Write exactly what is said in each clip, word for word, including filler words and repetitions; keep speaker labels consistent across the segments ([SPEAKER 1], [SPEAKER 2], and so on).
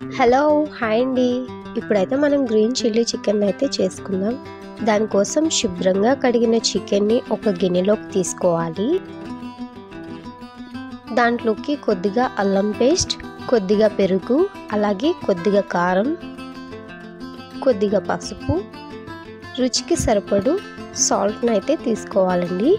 [SPEAKER 1] Hello hi అండి. ఇప్పుడైతే మనం గ్రీన్ చిల్లీ చికెన్ అయితే చేసుకుందాం. దానికోసం శుభ్రంగా కడిగిన చికెన్ని ఒక గిన్నెలోకి తీసుకోవాలి. దాంట్లోకి కొద్దిగా అల్లం పేస్ట్, కొద్దిగా పెరుగు, అలాగే కొద్దిగా కారం, కొద్దిగా పసుపు, రుచికి సరిపడు సాల్ట్ని అయితే తీసుకోవాలండి.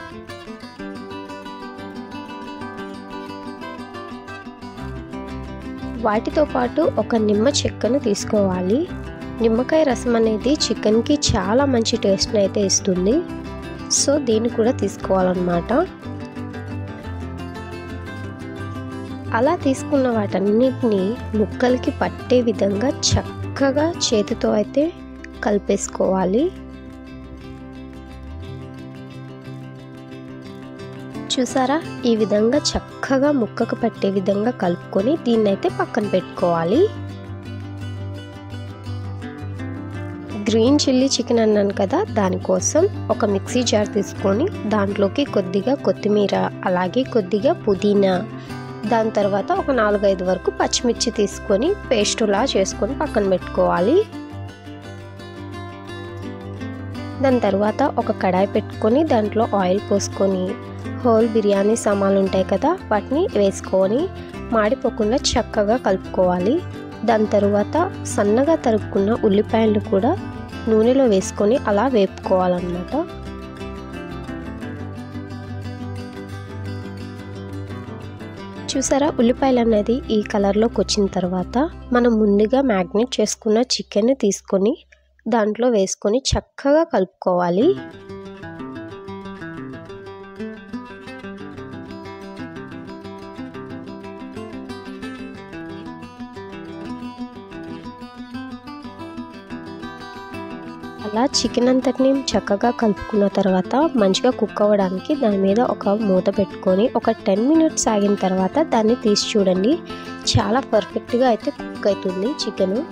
[SPEAKER 1] వాటితో పాటు ఒక నిమ్మ చెక్కను తీసుకోవాలి. నిమ్మకాయ రసం అనేది చికెన్కి చాలా మంచి టేస్ట్ని అయితే ఇస్తుంది. సో దీన్ని కూడా తీసుకోవాలన్నమాట. అలా తీసుకున్న వాటన్నిటిని ముక్కలకి పట్టే విధంగా చక్కగా చేతితో అయితే కలిపేసుకోవాలి. చూసారా, ఈ విధంగా చక్కగా ముక్కకు పట్టే విధంగా కలుపుకొని దీన్నైతే పక్కన పెట్టుకోవాలి. గ్రీన్ చిల్లీ చికెన్ అన్నాను కదా, దానికోసం ఒక మిక్సీ జార్ తీసుకొని దాంట్లోకి కొద్దిగా కొత్తిమీర, అలాగే కొద్దిగా పుదీనా, దాని తర్వాత ఒక నాలుగైదు వరకు పచ్చిమిర్చి తీసుకొని పేస్టులా చేసుకొని పక్కన పెట్టుకోవాలి. దాని తర్వాత ఒక కడాయి పెట్టుకొని దాంట్లో ఆయిల్ పోసుకొని హోల్ బిర్యానీ సామాన్లు ఉంటాయి కదా, వాటిని వేసుకొని మాడిపోకుండా చక్కగా కలుపుకోవాలి. దాని తర్వాత సన్నగా తరుక్కున్న ఉల్లిపాయలు కూడా నూనెలో వేసుకొని అలా వేపుకోవాలన్నమాట. చూసారా, ఉల్లిపాయలు అనేది ఈ కలర్లోకి వచ్చిన తర్వాత మనం ముందుగా మ్యాగ్నేట్ చేసుకున్న చికెన్ తీసుకొని దాంట్లో వేసుకొని చక్కగా కలుపుకోవాలి. అలా చికెన్ అంతటిని చక్కగా కలుపుకున్న తర్వాత మంచిగా కుక్ అవ్వడానికి దాని మీద ఒక మూత పెట్టుకొని ఒక టెన్ మినిట్స్ ఆగిన తర్వాత దాన్ని తీసి చూడండి. చాలా పర్ఫెక్ట్గా అయితే కుక్ అవుతుంది చికెను.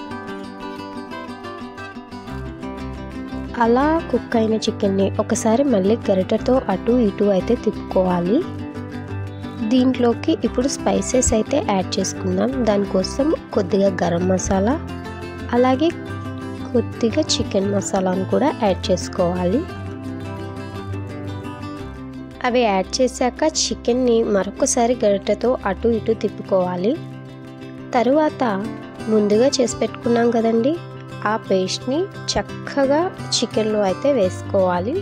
[SPEAKER 1] అలా కుక్ అయిన చికెన్ని ఒకసారి మళ్ళీ గరిటెతో అటు ఇటు అయితే తిప్పుకోవాలి. దీంట్లోకి ఇప్పుడు స్పైసెస్ అయితే యాడ్ చేసుకుందాం. దానికోసం కొద్దిగా గరం మసాలా, అలాగే కొద్దిగా చికెన్ మసాలాను కూడా యాడ్ చేసుకోవాలి. అవి యాడ్ చేశాక చికెన్ని మరొకసారి గరిటెతో అటు ఇటు తిప్పుకోవాలి. తరువాత ముందుగా చేసి పెట్టుకున్నాం కదండి, ఆ పేస్ట్ని చక్కగా చికెన్లో అయితే వేసుకోవాలి.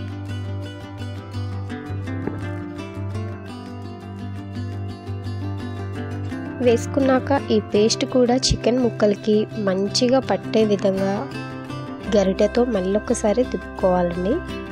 [SPEAKER 1] వేసుకున్నాక ఈ పేస్ట్ కూడా చికెన్ ముక్కలకి మంచిగా పట్టే విధంగా గరిటెతో మళ్ళొకసారి తిప్పుకోవాలండి.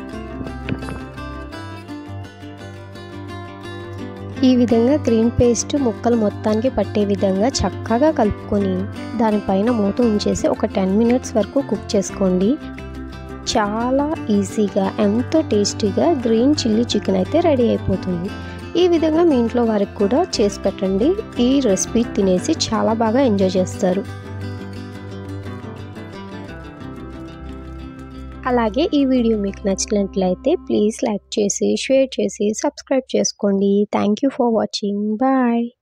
[SPEAKER 1] ఈ విధంగా గ్రీన్ పేస్ట్ ముక్కలు మొత్తానికి పట్టే విధంగా చక్కగా కలుపుకొని దానిపైన మూత ఉంచేసి ఒక టెన్ మినిట్స్ వరకు కుక్ చేసుకోండి. చాలా ఈజీగా ఎంతో టేస్టీగా గ్రీన్ చిల్లీ చికెన్ అయితే రెడీ అయిపోతుంది. ఈ విధంగా మీ ఇంట్లో వారికి కూడా చేసి పెట్టండి. ఈ రెసిపీ తినేసి చాలా బాగా ఎంజాయ్ చేస్తారు. అలాగే ఈ వీడియో మీకు నచ్చినట్లయితే ప్లీజ్ లైక్ చేసి, షేర్ చేసి, సబ్స్క్రైబ్ చేసుకోండి. Thank you for watching. Bye.